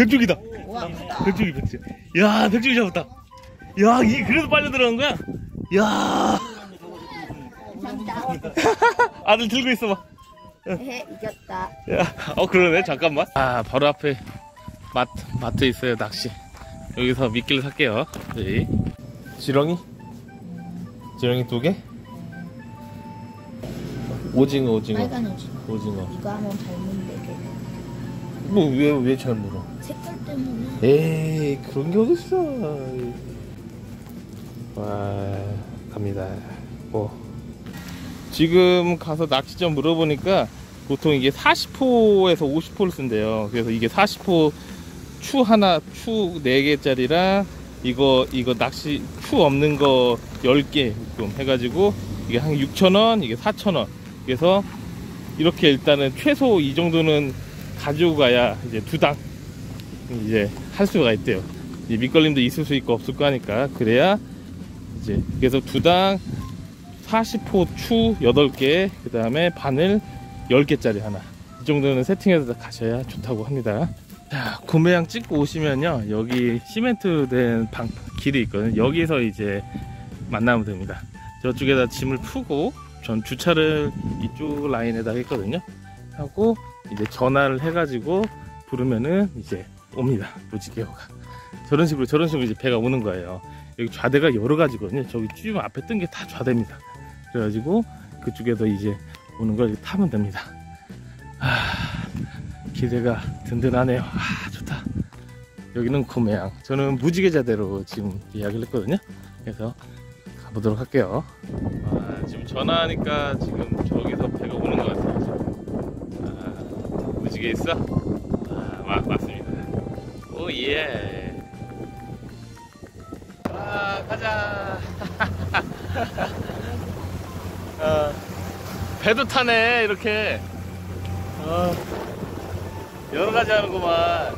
백조기다. 우와, 크다. 백조기. 야, 백조기 잡았다. 야, 이 그래도 빨려 들어간 거야? 야. 아들 들고 있어봐. 헤헤, 이겼다. 야, 그러네. 잠깐만. 아, 바로 앞에 마트 있어요. 낚시. 여기서 미끼를 살게요. 네. 지렁이 2개. 오징어. 빨간 오징어. 이거 하면 닮으면 되게. 뭐 왜 잘 물어? 색깔 때문에. 에이, 그런 게 어딨어. 와, 갑니다. 지금 가서 낚시점 물어보니까 보통 이게 40호에서 50호를 쓴대요. 그래서 이게 40호 추 4개짜리랑 이거 낚시 추 없는 거 10개 해가지고 이게 한 6,000원, 이게 4,000원. 그래서 이렇게 일단은 최소 이 정도는 가지고 가야 이제 2당 이제 할 수가 있대요. 이제 밑걸림도 있을 수 있고 없을 거 하니까. 그래야 이제 그래서 2당 40호 추 8개, 그 다음에 바늘 10개짜리 하나. 이 정도는 세팅해서 가셔야 좋다고 합니다. 자, 구매양 찍고 오시면요, 여기 시멘트 된 길이 있거든요. 여기서 이제 만나면 됩니다. 저쪽에다 짐을 푸고, 전 주차를 이쪽 라인에다 했거든요. 하고 이제 전화를 해가지고 부르면은 이제 옵니다. 무지개호가. 저런 식으로 이제 배가 오는 거예요. 여기 좌대가 여러 가지거든요. 저기 쭉 앞에 뜬 게 다 좌대입니다. 그래가지고 그쪽에서 이제 오는 걸 타면 됩니다. 기대가 든든하네요. 좋다. 여기는 구매양. 저는 무지개자대로 지금 이야기를 했거든요. 그래서 가보도록 할게요. 지금 전화하니까 지금 저기서 배가 오는 것 같아요. 무지개 있어? 맞습니다. 오예. 가자. 배도 타네 이렇게. 여러가지 하는구만.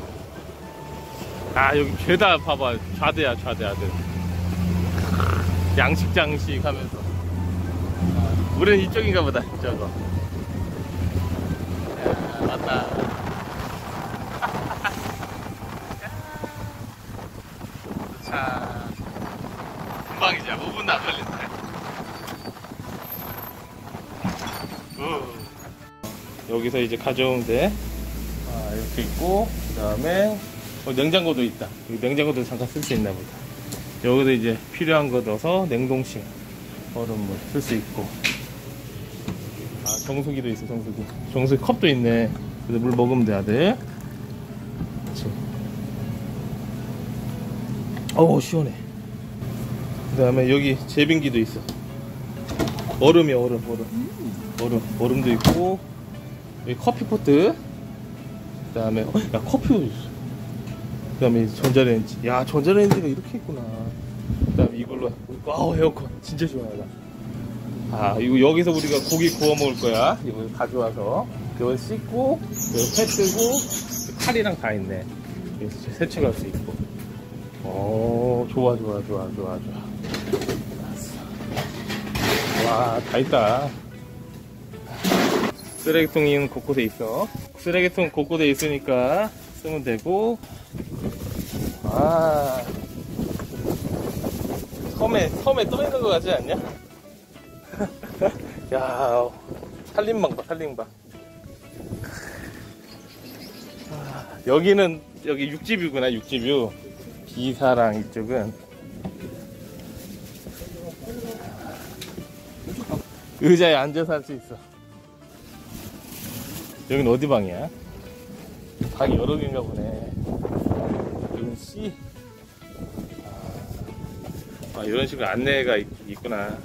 여기 죄다 봐봐. 좌대야 아들. 양식 하면서. 우리는 이쪽인가 보다. 저거. 맞다. 자, 금방이지. 5분도 안 걸린다. 여기서 이제 가져오는데 이렇게 있고, 그 다음에 냉장고도 있다. 여기 냉장고도 잠깐 쓸 수 있나 보다. 여기도 이제 필요한 거 넣어서 냉동실 얼음물 쓸 수 있고, 정수기도 있어. 정수기 컵도 있네. 그래서 물 먹으면 돼 아들. 그렇지. 시원해. 그 다음에 여기 제빙기도 있어. 얼음이야. 얼음도 있고, 여기 커피포트. 그 다음에 야, 커피도 있어. 그 다음에 전자레인지. 야, 전자레인지가 이렇게 있구나. 그 다음에 이걸로 에어컨 진짜 시원하다. 이거 여기서 우리가 고기 구워 먹을 거야. 이거 가져와서 이걸 씻고, 이거 회 뜨고, 칼이랑 다 있네. 그래서 세척할 수 있고. 좋아. 와, 다 있다. 쓰레기통이 곳곳에 있어. 쓰레기통 곳곳에 있으니까 쓰면 되고. 섬에 떠 있는 것 같지 않냐? 야, 산림방 봐. 여기 육지뷰구나. 육지뷰. 비사랑 이쪽은 의자에 앉아서 할 수 있어. 여긴 어디 방이야? 방이 여러 개인가 보네. 여긴 C. 이런 식으로 안내가 있구나.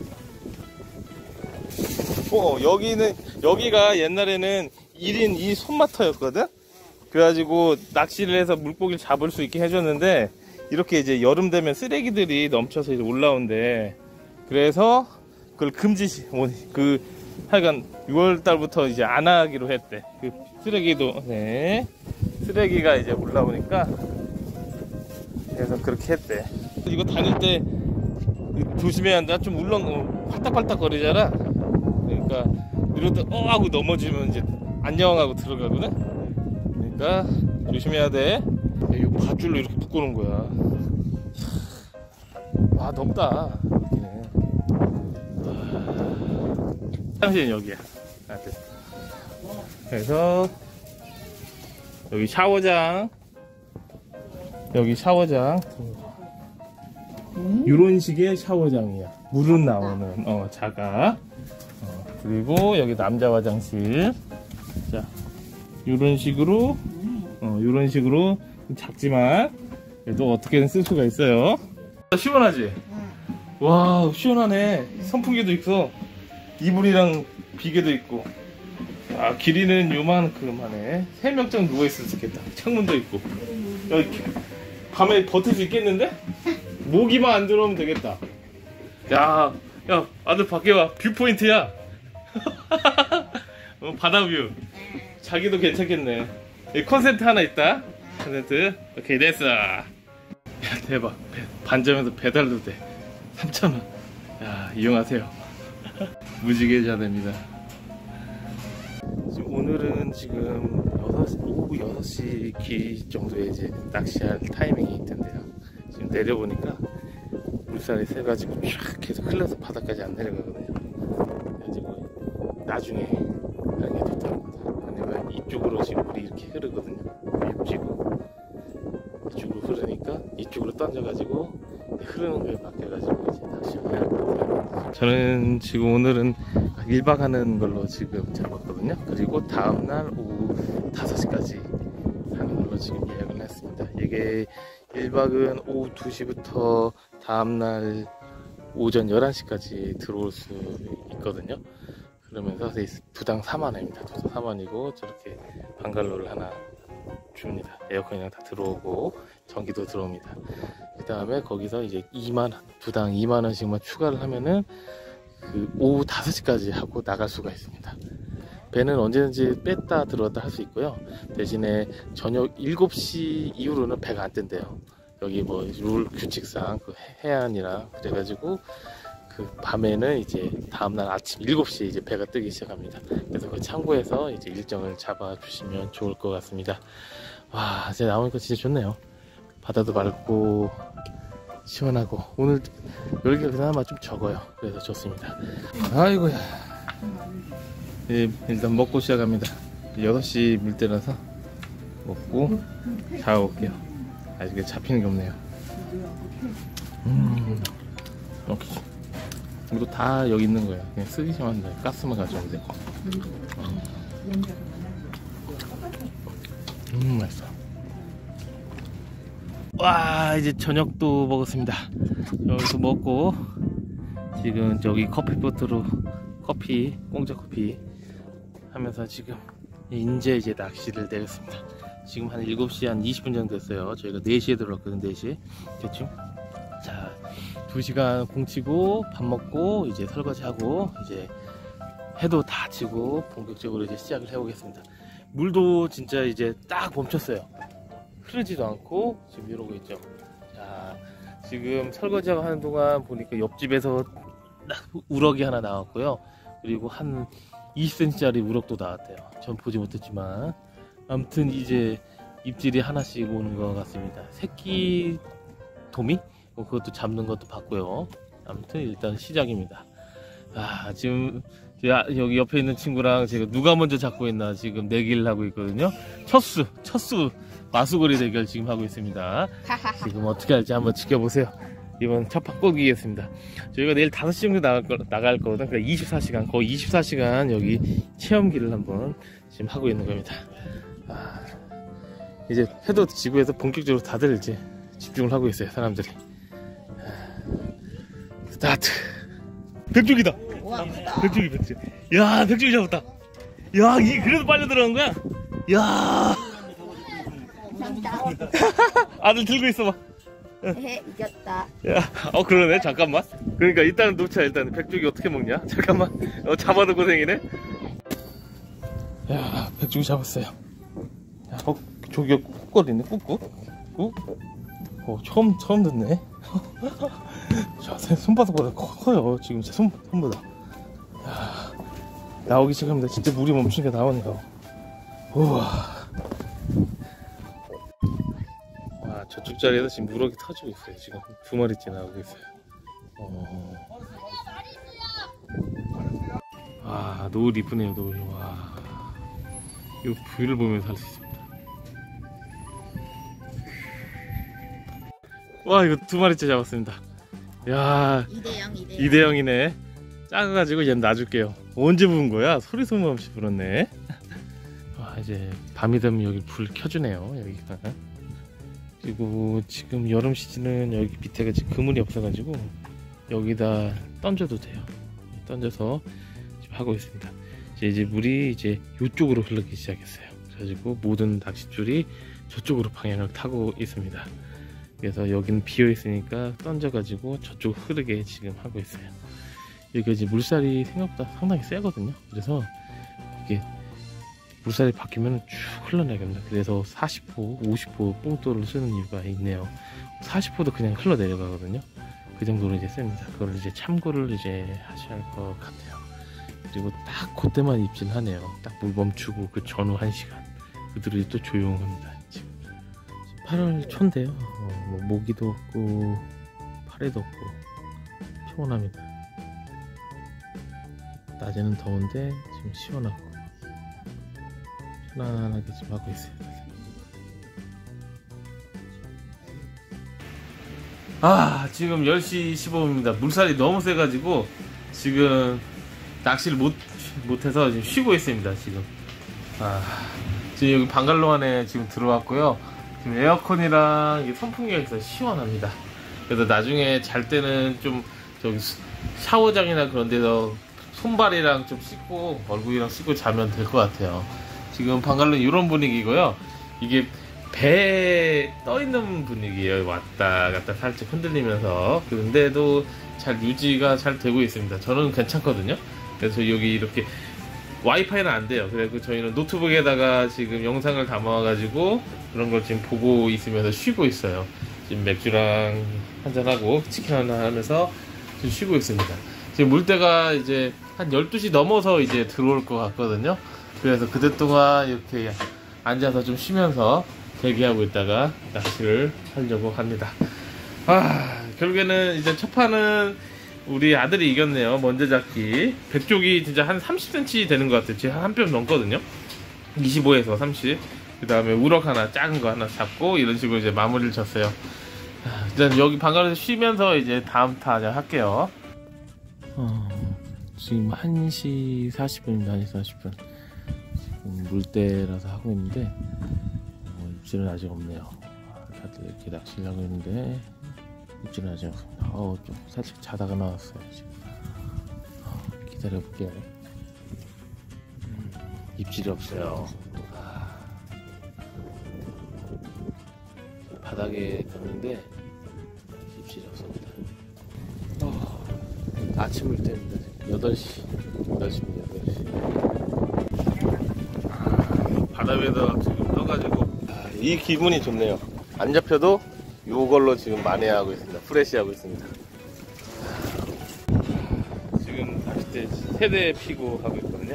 여기가 옛날에는 1인 2 손마터였거든? 그래가지고 낚시를 해서 물고기를 잡을 수 있게 해줬는데, 이렇게 이제 여름 되면 쓰레기들이 넘쳐서 이제 올라온대. 그래서 그걸 하여간 6월달부터 이제 안 하기로 했대. 그 쓰레기도, 쓰레기가 이제 올라오니까. 그래서 그렇게 했대. 이거 다닐 때 조심해야 한다. 좀 울렁, 팔딱팔딱 거리잖아. 그러니까 이러다 하고 넘어지면 이제 안녕 하고 들어가거든. 그러니까 조심해야 돼. 이 밧줄로 이렇게 묶어놓은 거야. 와, 넓다. 여기는. 화장실은 여기야. 그래서 여기 샤워장. 여기 샤워장. 이런 식의 샤워장이야. 물은 나오는 자가. 그리고 여기 남자 화장실. 자, 이런 식으로 작지만 그래도 어떻게든 쓸 수가 있어요. 시원하지? 와, 시원하네. 선풍기도 있어. 이불이랑 비계도 있고. 아, 길이는 요만큼 하네. 3명쯤 누워있을 수 있겠다. 창문도 있고. 여기 밤에 버틸 수 있겠는데? 모기만 안 들어오면 되겠다. 야, 아들 밖에 와. 뷰포인트야. 바다뷰. 자기도 괜찮겠네. 여기 컨센트 하나 있다. 컨센트. 오케이, 됐어. 야, 대박. 반점에서 배달도 돼. 3,000원. 야, 이용하세요. 무지개 자대입니다. 오늘은 지금 오후 6시 기 정도에 이제 낚시할 타이밍이 있던데요. 지금 내려보니까 물살이 세가지고 쫙 계속 흘러서 바닥까지 안 내려가거든요. 그래가지고 나중에 하는 게 좋답니다. 왜냐면 이쪽으로 지금 물이 이렇게 흐르거든요. 이쪽으로 흐르니까 이쪽으로 던져가지고 흐르는 거에 바뀌어가지고 이제 낚시를 해야 합니다. 저는 지금 오늘은 1박 하는 걸로 지금 잡았거든요. 그리고 다음날 오후 5시까지 하는 걸로 지금 예약을 했습니다. 이게 1박은 오후 2시부터 다음날 오전 11시까지 들어올 수 있거든요. 그러면서 두당 4만원입니다. 두당 4만원이고 저렇게 방갈로를 하나 줍니다. 에어컨이랑 다 들어오고 전기도 들어옵니다. 그 다음에 거기서 이제 2만원, 두당 2만원씩만 추가를 하면은 그 오후 5시까지 하고 나갈 수가 있습니다. 배는 언제든지 뺐다 들어왔다 할 수 있고요. 대신에 저녁 7시 이후로는 배가 안 뜬대요. 여기 뭐 룰 규칙상 그 해안이라 그래가지고 그 밤에는 이제 다음날 아침 7시에 이제 배가 뜨기 시작합니다. 그래서 그 참고해서 이제 일정을 잡아주시면 좋을 것 같습니다. 와, 이제 나오니까 진짜 좋네요. 바다도 맑고 시원하고 오늘 열기가 그나마 좀 적어요. 그래서 좋습니다. 아이고야. 예, 일단 먹고 시작합니다. 6시 밀대라서 먹고 자고 올게요. 아직 잡히는 게 없네요. 오케이. 이거 다 여기 있는 거야. 그냥 쓰기만 한다. 가스만 가져오면 돼. 맛있어. 와, 이제 저녁도 먹었습니다. 여기서 먹고 지금 저기 커피포트로 커피, 공짜 커피 하면서 지금 이제 낚시를 내렸습니다. 지금 한 7시 한 20분 정도 됐어요. 저희가 4시에 들어왔거든. 4시 대충. 자, 2시간 공치고 밥 먹고 이제 설거지하고 이제 해도 다 지고 본격적으로 이제 시작을 해보겠습니다. 물도 진짜 이제 딱 멈췄어요. 흐르지도 않고 지금 이러고 있죠. 자, 지금 설거지하고 하는 동안 보니까 옆집에서 우럭이 하나 나왔고요. 그리고 한 20cm짜리 우럭도 나왔대요. 전 보지 못했지만 아무튼 이제 입질이 하나씩 오는 것 같습니다. 새끼 도미? 그것도 잡는 것도 봤고요. 아무튼 일단 시작입니다. 아, 지금 여기 옆에 있는 친구랑 제가 누가 먼저 잡고 있나 지금 내기를 하고 있거든요. 첫수 마수거리 대결 지금 하고 있습니다. 지금 어떻게 할지 한번 지켜보세요. 이번 첫 판 꼭 이기겠습니다. 저희가 내일 5시 정도 나갈 거거든. 그러니까 24시간 거의 24시간 여기 체험기를 한번 지금 하고 있는 겁니다. 아, 이제 해도 지구에서 본격적으로 다들 이제 집중을 하고 있어요. 사람들이. 스타트. 백조기다. 백조기. 야, 백조기 잡았다. 야, 그래도 빨려 들어간 거야? 야. 아들 들고 있어봐. 이겼다. 야, 그러네. 잠깐만. 그러니까 일단은 놓자. 일단 백조기 어떻게 먹냐? 잠깐만. 잡아도 고생이네. 야, 백조기 잡았어요. 야, 조기가 꾹거리네. 꾹꾹. 처음 듣네. 자, 손바닥보다 커요. 지금 제 손보다. 야, 나오기 시작합니다. 진짜 물이 멈추니까 나오네요. 우와. 저쪽 자리에서 지금 우럭이 터지고 있어요. 지금 2마리째 나오고 있어요. 와, 노을 이쁘네요, 노을. 와, 이 뷰를 보면서 할 수 있습니다. 와, 이거 2마리째 잡았습니다. 야, 2대 0이네. 작아가지고 얘는 놔줄게요. 언제 부은 거야? 소리 소문 없이 불었네. 와, 이제 밤이 되면 여기 불 켜주네요, 여기가. 그리고 지금 여름 시즌은 여기 밑에가 지금 그물이 없어가지고 여기다 던져도 돼요. 던져서 지금 하고 있습니다. 이제 물이 이제 이쪽으로 흐르기 시작했어요. 그래가지고 모든 낚싯줄이 저쪽으로 방향을 타고 있습니다. 그래서 여기는 비어 있으니까 던져가지고 저쪽 흐르게 지금 하고 있어요. 여기가 이제 물살이 생각보다 상당히 세거든요. 그래서 이게 물살이 바뀌면 쭉 흘러내립니다. 그래서 40호, 50호 뽕돌을 쓰는 이유가 있네요. 40호도 그냥 흘러내려가거든요. 그 정도로 이제 셉니다. 그걸 이제 참고를 이제 하셔야 할 것 같아요. 그리고 딱 그때만 입질하네요. 딱 물 멈추고 그 전후 1시간 그들이 또 조용합니다. 지금 8월 초인데요. 뭐 모기도 없고 파래도 없고 피곤합니다. 낮에는 더운데 지금 시원하고 편안하게 지금 하고 있어요. 지금 10시 15분입니다. 물살이 너무 세가지고 지금 낚시를 못해서 지금 쉬고 있습니다. 지금 지금 여기 방갈로 안에 지금 들어왔고요. 지금 에어컨이랑 선풍기가 있어서 시원합니다. 그래서 나중에 잘 때는 좀 저기 샤워장이나 그런 데서 손발이랑 좀 씻고 얼굴이랑 씻고 자면 될 것 같아요. 지금 방갈로는 이런 분위기고요. 이게 배에 떠있는 분위기예요. 왔다 갔다 살짝 흔들리면서. 그런데도 잘 유지가 잘 되고 있습니다. 저는 괜찮거든요. 그래서 여기 이렇게 와이파이는 안 돼요. 그래서 저희는 노트북에다가 지금 영상을 담아가지고 그런 걸 지금 보고 있으면서 쉬고 있어요. 지금 맥주랑 한잔하고 치킨 하나 하면서 지금 쉬고 있습니다. 지금 물때가 이제 한 12시 넘어서 이제 들어올 것 같거든요. 그래서 그때 동안 이렇게 앉아서 좀 쉬면서 대기하고 있다가 낚시를 하려고 합니다. 결국에는 이제 첫 판은 우리 아들이 이겼네요. 먼저 잡기. 백쪽이 진짜 한 30cm 되는 것 같아요. 지금 한 뼘 넘거든요. 25에서 30. 그 다음에 우럭 하나, 작은 거 하나 잡고 이런 식으로 이제 마무리를 쳤어요. 일단 여기 방갈로에서 쉬면서 이제 다음 타자 할게요. 지금 1시 40분입니다. 1시 40분. 지금 물때라서 하고 있는데 입질은 아직 없네요. 다들 이렇게 낚시를 하고 있는데 입질은 아직 없습니다. 좀 살짝 자다가 나왔어요. 지금 기다려볼게요. 입질이 없어요. 바닥에 뒀는데 입질이 없습니다. 아침 물때입니다. 8시입니다. 8시. 바다 위에다 지금 떠가지고 이 기분이 좋네요. 안 잡혀도 요걸로 지금 만회하고 있습니다. 프레시하고 있습니다. 지금 낚싯대 3대 피고 하고 있거든요.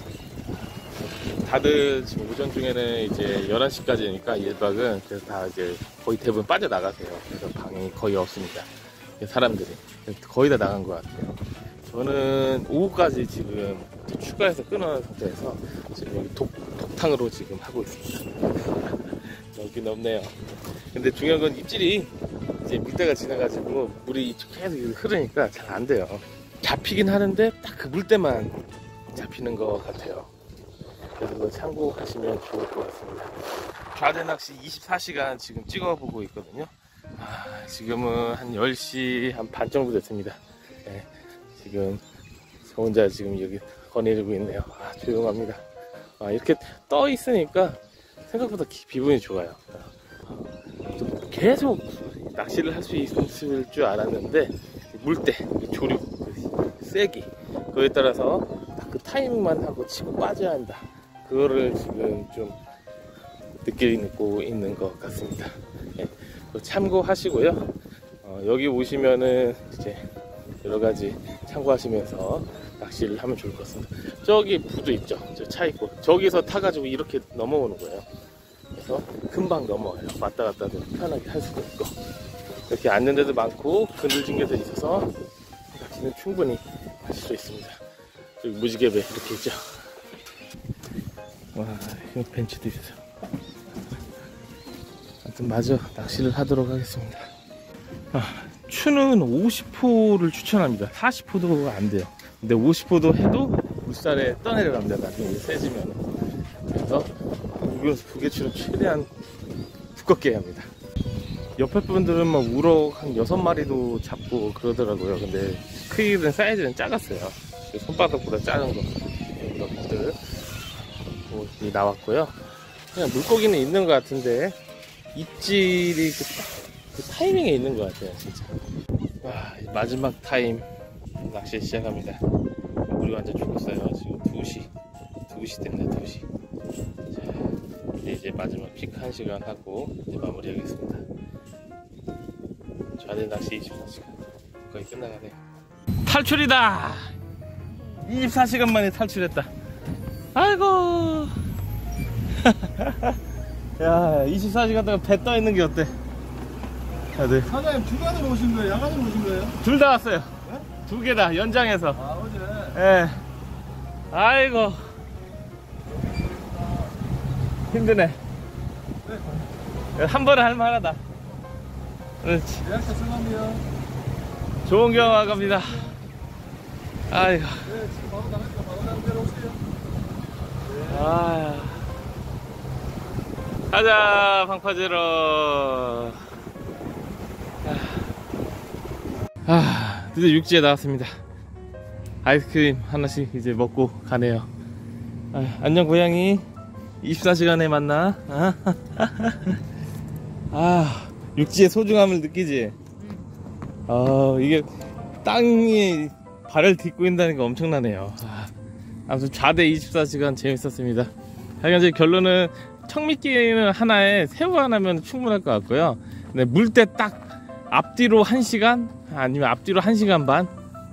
다들 지금 오전 중에는 이제 11시까지니까 1박은 그래서 다 이제 거의 대부분 빠져나가세요. 그래서 방이 거의 없습니다. 사람들이 거의 다 나간 것 같아요. 저는 오후까지 지금 추가해서 끊어놓은 상태에서 지금 여기 독탕으로 지금 하고 있습니다. 여기는 없네요. 근데 중요한 건 입질이 이제 물때가 지나가지고 물이 계속 흐르니까 잘 안 돼요. 잡히긴 하는데 딱 그 물때만 잡히는 것 같아요. 그래서 그거 참고하시면 좋을 것 같습니다. 좌대 낚시 24시간 지금 찍어보고 있거든요. 지금은 한 10시 한 반 정도 됐습니다. 네, 지금 저 혼자 지금 여기 거내리고 있네요. 조용합니다. 이렇게 떠 있으니까 생각보다 기분이 좋아요. 계속 낚시를 할 수 있을 줄 알았는데 물때, 조류, 세기 그거에 따라서 그 타이밍만 하고 치고 빠져야 한다. 그거를 지금 좀 느끼고 있는 것 같습니다. 네, 참고하시고요. 여기 오시면은 이제 여러 가지 참고하시면서 낚시를 하면 좋을 것 같습니다. 저기 부두 있죠? 저 차 있고 저기서 타가지고 이렇게 넘어오는 거예요. 있어서 금방 넘어와요. 왔다 갔다도 편하게 할 수도 있고, 이렇게 앉는 데도 많고 그늘진 데도 있어서 낚시는 충분히 하실 수 있습니다. 여기 무지개배 이렇게 있죠. 와, 이 벤치도 있어요. 아무튼 마저 낚시를 하도록 하겠습니다. 추는 50호를 추천합니다. 40호도 안 돼요. 근데 50호도 해도 물살에 떠내려갑니다. 나중에 세지면. 그래서 무게추는 최대한 두껍게 해야 합니다. 옆에 분들은 막 우럭 한 6마리도 잡고 그러더라고요. 근데 크기는 사이즈는 작았어요. 손바닥보다 작은 거 우럭들 나왔고요. 그냥 물고기는 있는 것 같은데 입질이 그 타이밍에 있는 것 같아요. 진짜. 와, 마지막 타임 낚시 시작합니다. 물이 완전 죽었어요. 지금 2시 됩니다. 2시. 자, 이제 마지막 픽 1시간 하고 이제 마무리하겠습니다. 좌대 낚시 24시간 거의 끝나가네요. 탈출이다. 24시간 만에 탈출했다. 아이고. 야, 24시간 동안 배 떠 있는 게 어때? 네. 사장님 주간으로 오신 거예요? 야간으로 오신 거예요? 둘 다 왔어요. 네? 2개 다 연장해서. 아, 어제. 예. 아이고. 힘드네. 한 번에 할만하다. 그렇지. 예약자 성함이요? 좋은 경험 갑니다. 아이고. 네, 지금 바로 나가니까 바로 나가는 대로 오세요. 아. 가자, 방파제로. 드디어 육지에 나왔습니다. 아이스크림 하나씩 이제 먹고 가네요. 안녕 고양이. 24시간에 만나. 육지의 소중함을 느끼지? 이게 땅에 발을 딛고 있다는 게 엄청나네요. 아무튼 좌대 24시간 재밌었습니다. 하여간 제 결론은 청미끼는 하나에 새우 하나면 충분할 것 같고요. 근데 물때 딱 앞뒤로 1시간 아니면 앞뒤로 1시간 반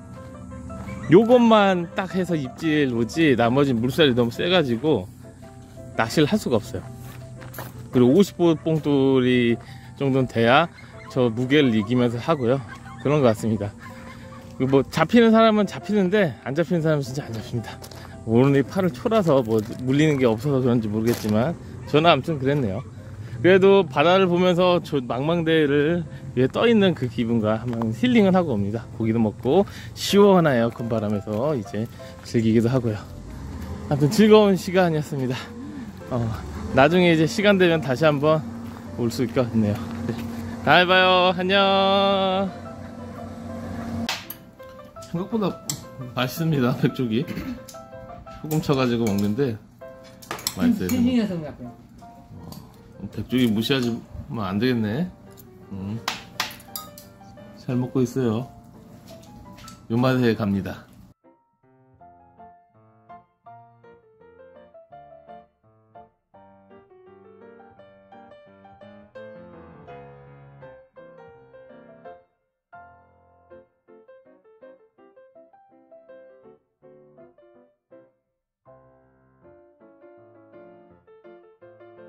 요것만 딱 해서 입질 오지, 나머지 물살이 너무 세가지고 낚시를 할 수가 없어요. 그리고 50호 뽕돌이 정도는 돼야 저 무게를 이기면서 하고요. 그런 것 같습니다. 뭐 잡히는 사람은 잡히는데 안 잡히는 사람은 진짜 안 잡힙니다. 오늘 이 팔을 촐아서 뭐 물리는 게 없어서 그런지 모르겠지만 저는 아무튼 그랬네요. 그래도 바다를 보면서 저 망망대해를 위에 떠있는 그 기분과 한번 힐링을 하고 옵니다. 고기도 먹고 시원한 에어컨 바람에서 이제 즐기기도 하고요. 아무튼 즐거운 시간이었습니다. 나중에 이제 시간 되면 다시 한번 올 수 있겠네요. 네. 다음에 봐요. 안녕. 생각보다 맛있습니다. 백조기 소금 쳐가지고 먹는데 맛있어요. 백조기 무시하지 안 되겠네. 잘 먹고 있어요. 요 맛에 갑니다.